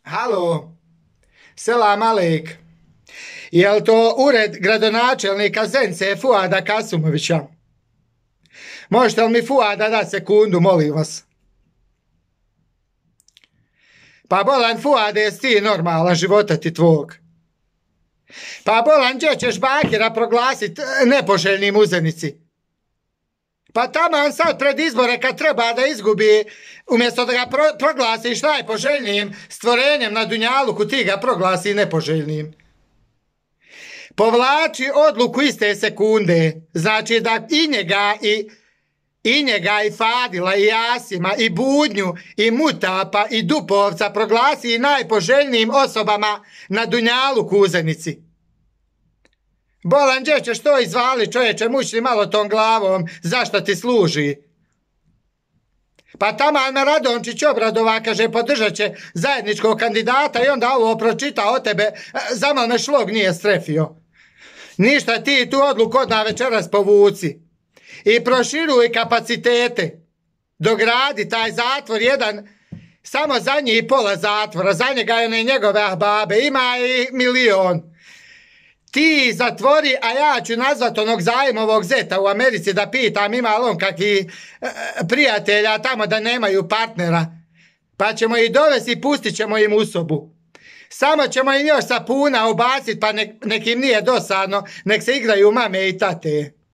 Halo, selam Alek. Je li to ured gradonačelnika Zence Fuada Kasumovića? Možete li mi Fuada da sekundu, molim vas? Pa bolan Fuade, jesi ti normalan, života ti tvog? Pa bolan, gdje ćeš Bakira proglasiti nepoželjnim u Zenici? Pa taman sad pred izbore kad treba da izgubi, umjesto da ga proglasiš najpoželjnijim stvorenjem na Dunjaluku, ti ga proglasi nepoželjnim. Povlači odluku iste sekunde, znači da i njega i Fadila i Jasima i Budnju i Mutapa i Dupovca proglasi najpoželjnijim osobama na Dunjaluku u Zenici. Bolan, gdje ćeš to izvali, čovječe, mučni malo tom glavom, zašto ti služi? Pa taman me Radončić obradova, kaže, podržat će zajedničkog kandidata i onda ovo pročita o tebe, zamal me šlog nije strefio. Ništa, ti tu odluku odmah večeras povuci i proširuj kapacitete, dogradi taj zatvor jedan, samo za njih pola zatvora, za njega je ne njegove ahbabe, ima i milion. Ti zatvori, a ja ću nazvat onog Zajmovog zeta u Americi da pitam ima li on kakvi prijatelja tamo da nemaju partnera. Pa ćemo ih dovesti i pustit ćemo im u sobu. Samo ćemo im još sapuna ubaciti pa nek im nije dosadno, nek se igraju mame i tate.